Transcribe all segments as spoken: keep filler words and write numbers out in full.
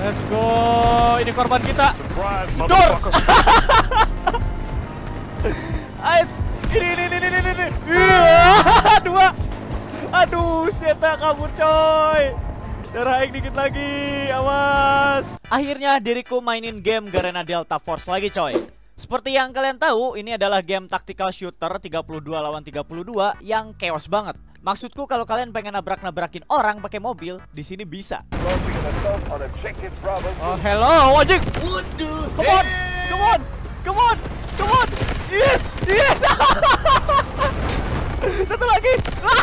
Let's go. Ini korban kita. Jedor. Ais. Ini ini ini ini ini. Dua. Aduh, Zeta kabur coy. Darah aing dikit lagi. Awas. Akhirnya diriku mainin game Garena Delta Force lagi coy. Seperti yang kalian tahu, ini adalah game tactical shooter tiga puluh dua lawan tiga puluh dua yang chaos banget. Maksudku kalau kalian pengen nabrak-nabrakin orang pakai mobil, di sini bisa. Oh, hello, wajib. Come on, come on, come on, come on. Yes, yes. Satu lagi.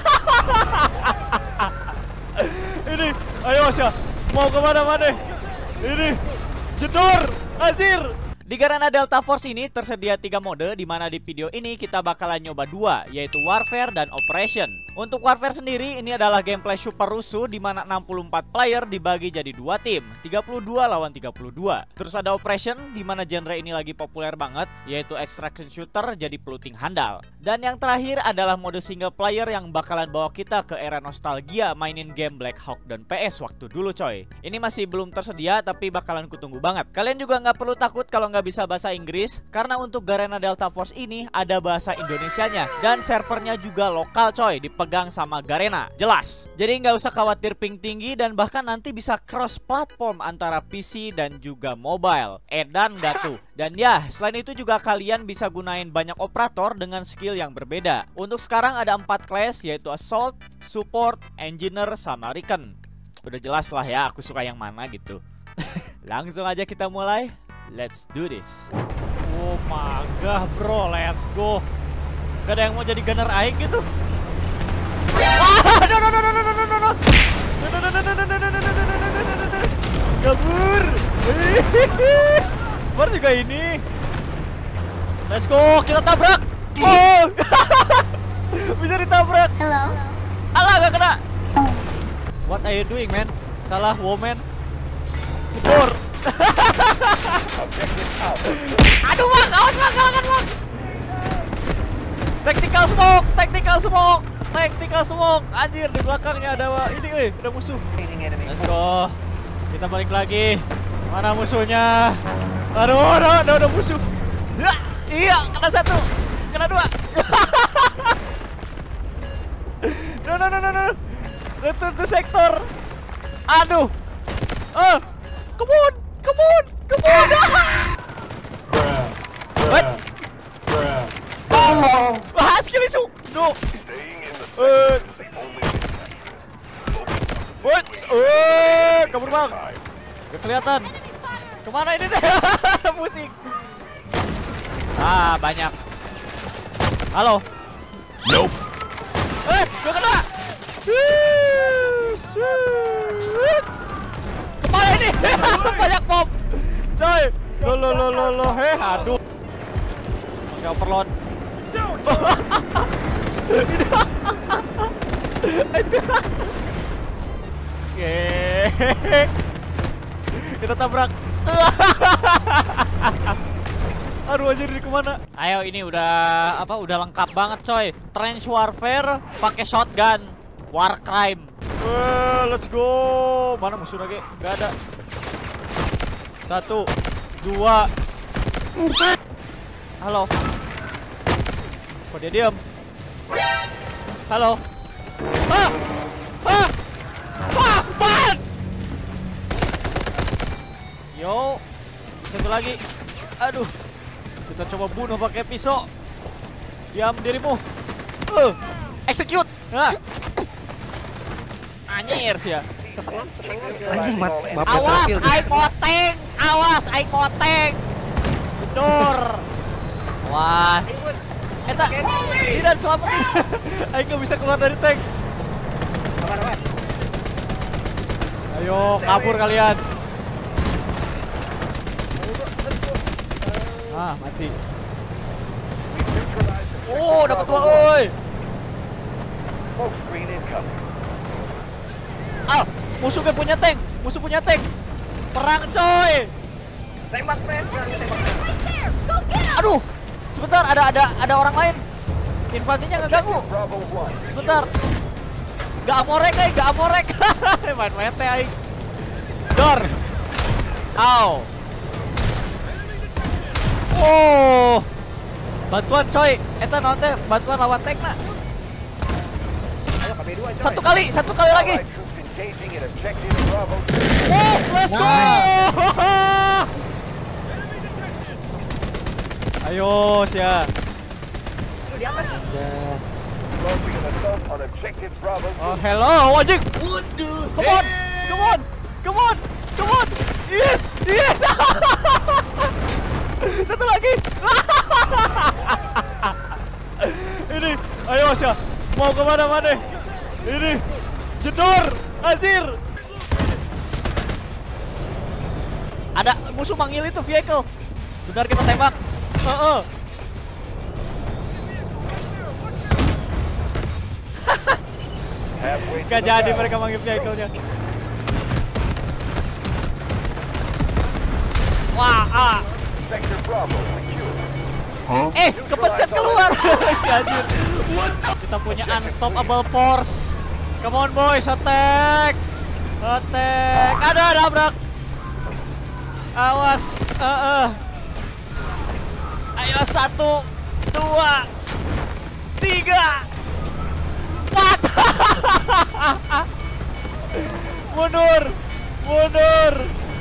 Ini, ayo Asya. Mau kemana-mana? Ini, jedor, anjir. Di Garena Delta Force ini tersedia tiga mode, di mana di video ini kita bakalan nyoba dua, yaitu Warfare dan Operation. Untuk Warfare sendiri, ini adalah gameplay super rusuh, di mana enam puluh empat player dibagi jadi dua tim, tiga puluh dua lawan tiga puluh dua. Terus ada Operation, di mana genre ini lagi populer banget, yaitu Extraction Shooter jadi pelooting handal. Dan yang terakhir adalah mode single player yang bakalan bawa kita ke era nostalgia mainin game Black Hawk dan P S waktu dulu coy. Ini masih belum tersedia, tapi bakalan kutunggu banget. Kalian juga nggak perlu takut kalau nggak bisa bahasa Inggris, karena untuk Garena Delta Force ini ada bahasa Indonesianya dan servernya juga lokal coy, dipegang sama Garena. Jelas. Jadi nggak usah khawatir ping tinggi dan bahkan nanti bisa cross platform antara P C dan juga mobile. Edan nggak tuh? Dan ya, selain itu juga kalian bisa gunain banyak operator dengan skill yang berbeda. Untuk sekarang ada empat class, yaitu Assault, Support, Engineer, sama Recon. Udah jelas lah ya aku suka yang mana gitu. Langsung aja kita mulai. Let's do this. Oh my god bro, let's go. Gak ada yang mau jadi gunner aing gitu. Ah, no no no no no no no no. Kabur. Baru juga ini. Let's go, kita tabrak. Oh. Bisa ditabrak. Hello. Alah, gak kena. What are you doing, man? Salah, woman. Kabur. Aduh bang, awas bang, kalangan bang. Tactical smoke, tactical smoke, tactical smoke. Anjir, di belakangnya ada ini, eh, ada musuh. Let's go. Kita balik lagi. Mana musuhnya? Aduh, ada, ada, ada musuh. Ya, iya, kena satu, kena dua. No, no, no, no, no. Return to sector. Aduh. Ah, come on. Come on, come on. What? Oh, ah, skill isu. No. Uh. What? Oh, kabur bang. Gak kelihatan. Kemana ini teh? Pusing. Ah, banyak. Halo. Nope. Eh, gak kena. Kemana ini? Banyak bom. Coy. Lo lo lo lo lo. Heh, aduh. Pakai overload. Oke. Kita tabrak. Aduh anjir, ini kemana? Ayo, ini udah apa? Udah lengkap banget coy. Trench warfare pakai shotgun. War crime. Uh, let's go. Mana musuh lagi? Gak ada. Satu, dua. Halo. Kok dia diam? Halo. Ah, ah, ah, ban. Yo, satu lagi. Aduh, kita coba bunuh pakai pisau. Diam dirimu. Uh, execute. Nah. Anjir sih ya. Anjing, mat, Awas, aing moteng. Awas, aing moteng. Bedor. Awas. Eta, tidak selamat. Aing gak bisa keluar dari tank. Ayo, kabur kalian. Ah, mati. Oh, dapat dua, oi. Ah, musuhnya punya tank, musuh punya tank. Perang coy. Tembak, friend. Aduh, sebentar, ada ada ada orang lain. Infantinya ngeganggu. Sebentar. Gak amorek, eh, gak amorek. Main mete aing. Dor. Au. Oh. Bantuan coy. Eta naon teh? Bantuan lawan tank na. Ayo K B dua coy. Satu kali, satu kali lagi. Oh, let's go. Ayo, sia. Di atas. Oh, hello, anjing. Come on, come on, come on, come on. Yes, yes. Satu lagi. Ini, ayo sia. Mau kemana mana? Ini, jedor, anjir. Ada musuh manggil itu vehicle. Bentar kita tembak. Heeh. Gak jadi mereka manggil vehicle-nya. Wah, ah. Huh? Eh, kepencet keluar. Si anjir. Kita punya unstoppable force. Come on boys, attack. Attack. Ada nabrak. Awas. Uh, uh. Ayo satu, dua, tiga, empat. Mundur, mundur.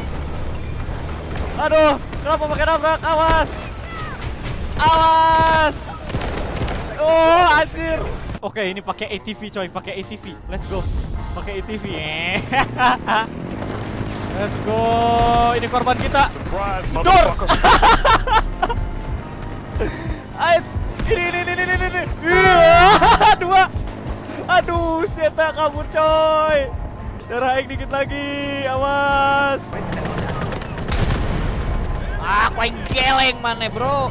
Aduh, kenapa pakai nabrak? Awas, awas. Oh, anjir. Oke, ini pakai A T V coy, pakai A T V. Let's go. Pakai A T V. Let's go. Ini korban kita. Jedor. Ait, ini ini ini ini ini. Iya, dua. Aduh, Zeta kabur coy. Darah aing dikit lagi. Awas. Ah, kau yang geleng mana, bro?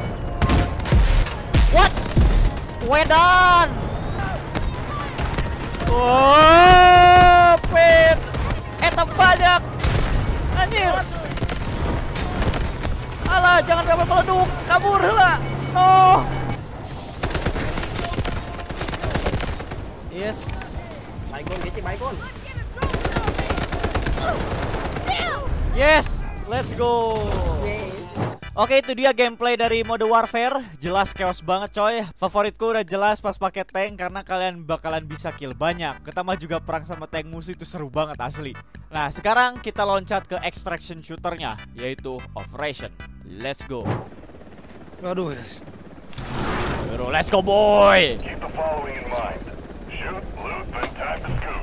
What? Wedan. Oh, pen. Eta banyak. Anjir. Alah, jangan kabur meleduk. Kabur lah. No. Yes. Baygon, Geci, Baygon. Yes. Let's go. Oke, itu dia gameplay dari mode Warfare. Jelas chaos banget coy. Favoritku udah jelas pas pakai tank karena kalian bakalan bisa kill banyak. Ketambah juga perang sama tank musuh itu seru banget asli. Nah, sekarang kita loncat ke extraction shooternya, yaitu Operation. Let's go. Aduh, yes. Bro, let's go boy. Keep the following in mind. Shoot, loot, then time to scoop.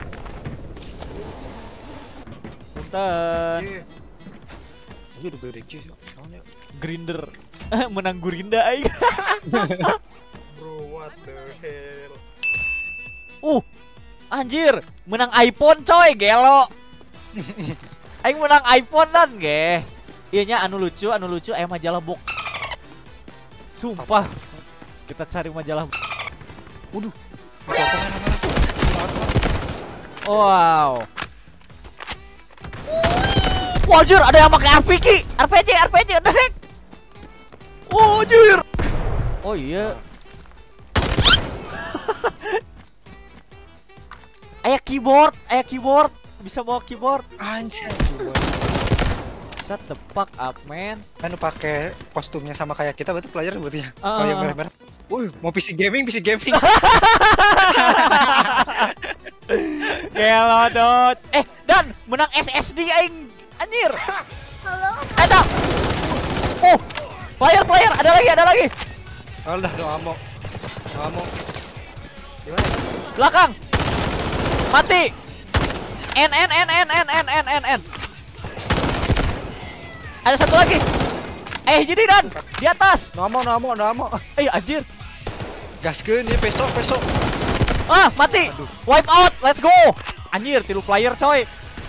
Punten. Aduh, udah gede sih. Grinder. Menang Gurinda aing. Bro, what the hell? Uh, anjir, menang iPhone coy, gelo. Aing menang iPhone dan, guys. Iyanya anu lucu, anu lucu aya majalah box. Sumpah. Kita cari majalah. Waduh. Wow. Wajir, ada yang pakai R P G, R P G, R P G, dek. Wajir. Oh iya. Aya keyboard, aya keyboard, bisa bawa keyboard. Anjir. Shut the fuck up, man. Kan pakai kostumnya sama kayak kita, berarti player berarti ya. Uh. Kalau yang merah-merah. Wih, mau P C gaming, P C gaming. Gelo dot. Eh, Dan menang S S D aing. Anjir. Halo. Eta. Oh. Player, player, ada lagi, ada lagi. Oh, udah, no ammo. No ammo. Gimana? Belakang. Mati. N N N N N N N N N. Ada satu lagi. Eh, jadi Dan di atas. No ammo, no ammo, no ammo. Eh, anjir. Gaskeun dia besok, besok. Ah, mati. Wipe out. Let's go. Anjir, tilu player coy.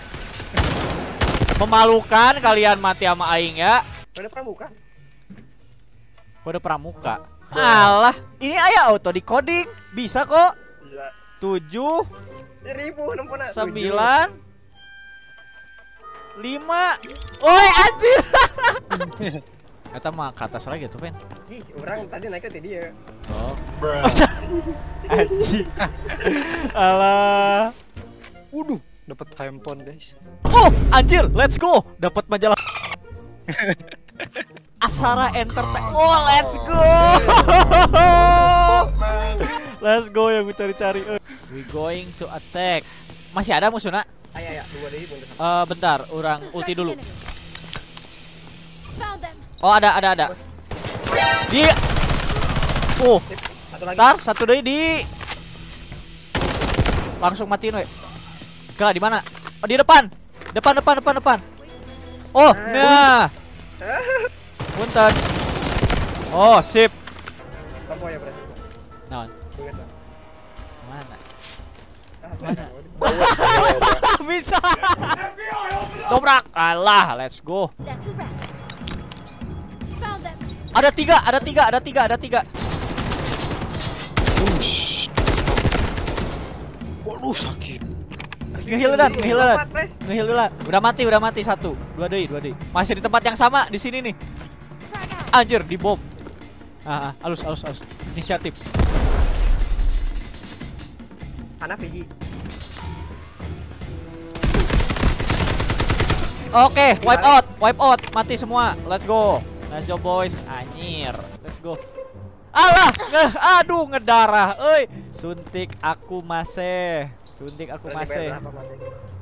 Memalukan kalian mati sama aing ya. Ada pramuka. Kode pramuka. Alah, ini aya auto di coding. Bisa kok. Bisa. tujuh, Ribu nempuna. sembilan, lima. Oi, anjir. Eta mah ke atas lagi tuh, Pen. Ih, orang tadi naik ke dia. Oh. Anjir. Alah. Waduh. Dapat handphone guys. Oh, anjir, let's go. Dapat majalah. Asara Entertainment. Oh, let's go. Let's go yang gue cari-cari. We going to attack. Masih ada musuhnya? Ayo ya, dua deh bunda. Uh, bentar, orang ulti dulu. Oh, ada, ada, ada. Di. Oh, Satu lagi. tar, satu deh di. Langsung matiin we. Kela di mana? Oh, di depan. Depan, depan, depan, depan. Oh, nah. Punten. Oh, sip. Kamu ya berarti. Nah, Ingat lah. mana? Ah, mana? Bisa. Dobrak. Alah, let's go. That's a wrap. Found them. Ada tiga, ada tiga, ada tiga, ada tiga. Ush. Waduh sakit. Ngehil dan, ngehil dan. Lompat, Pres. Ngehil dulu. Udah mati, udah mati satu. Dua deui, dua deui. Masih di tempat yang sama di sini nih. Frag out. Anjir, di bom. Ah, ah, alus, alus, alus. Inisiatif. Anak Pigi. Oke, wipe out, wipe out. Mati semua. Let's go. Let's go boys. Anjir. Let's go. Alah, nge aduh ngedarah. Euy, suntik aku masih. Suntik aku Berarti masih. bayar berapa, Mas?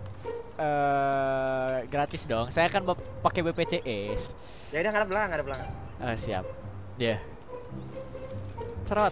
Eh, gratis dong. Saya kan be- pakai B P C S. Ya udah, nggak ada belakang, nggak ada belakang. Eh, siap. Dia. Cerot.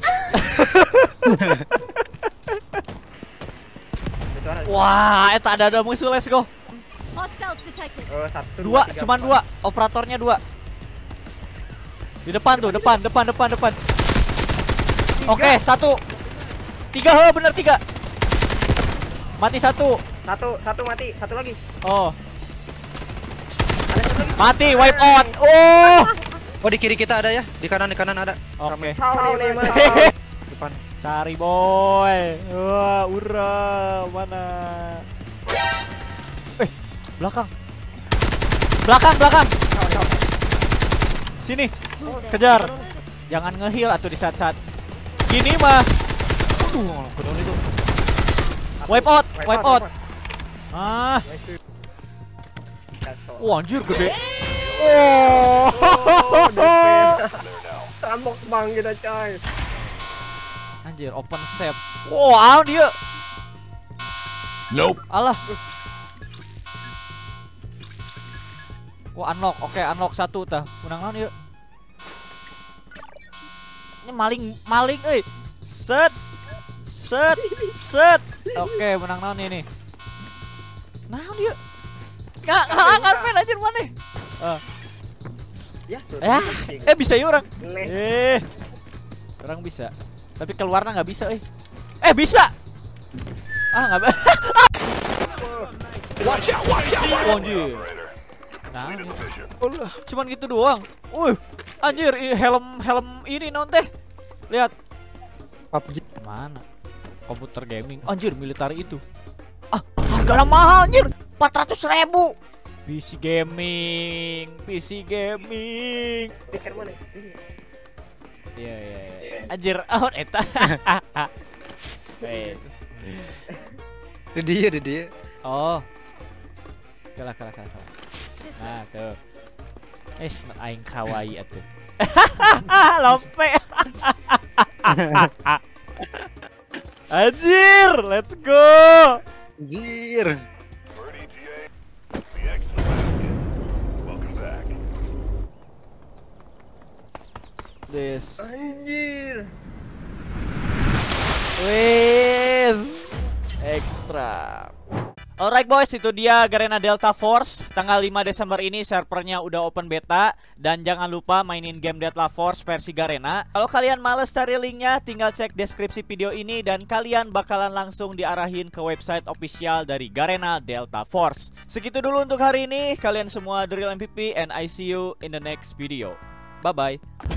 Itu ada. Wah, eta ada ada musuh. Let's go. Hostiles detected. Oh, satu, Dua, tiga, cuman empat. dua. Operatornya dua. Di depan tuh, depan, depan, depan, depan. Oke, satu. Tiga, he, bener tiga. Mati satu. Satu, satu mati, satu lagi. Oh, Ada satu lagi. mati, wipe out. Oh. Oh di kiri kita ada ya, di kanan di kanan ada. Oke. Ciao nih, Mas. Depan. Cari boy. Wah, ura, mana? Eh, belakang. Belakang, belakang. Sini. Kejar. Jangan ngehil atau di saat-saat gini mah. Aduh, kedon itu. Wipe out, wipe out. Ah, That's all. wah anjir gede. Oh. Tambok bang kita coy. Anjir, open save. Wow, dia. Nope. Alah. Wah, unlock. Oke, unlock satu tah. Menang naon ieu? Ini maling, maling euy. Set. Set. Set. Oke, menang naon ini? Naon ieu? Enggak, enggak ngarven anjir mana? Eh, Ya, ya. Eh bisa ya orang. Leh. Eh. Orang bisa. Tapi keluarnya nggak bisa, eh. Eh, bisa. Ah, nggak bisa. Watch out, watch out, watch out. Anjir. Operator. Nah, Need a position. Allah. cuman gitu doang. Wih, anjir, i- helm helm ini non teh. Lihat. P U B G. Mana? Komputer gaming. Anjir, militer itu. Ah, harganya mahal anjir. empat ratus ribu. P C gaming, P C gaming. Pikir mana? Iya, iya, iya. Anjir, out eta. Wes. Di dia, di dia. Oh. Kalah, kalah, kalah, kalah. Nah, tuh. Es aing kawaii atuh. Lompe. Anjir, let's go. Anjir. Bird E T A. The excellent. Welcome back. This. Anjir. Wes. Extra. Alright boys, itu dia Garena Delta Force. Tanggal lima Desember ini servernya udah open beta. Dan jangan lupa mainin game Delta Force versi Garena. Kalau kalian males cari linknya, tinggal cek deskripsi video ini. Dan kalian bakalan langsung diarahin ke website official dari Garena Delta Force. Segitu dulu untuk hari ini. Kalian semua The Real M V P and I see you in the next video. Bye-bye.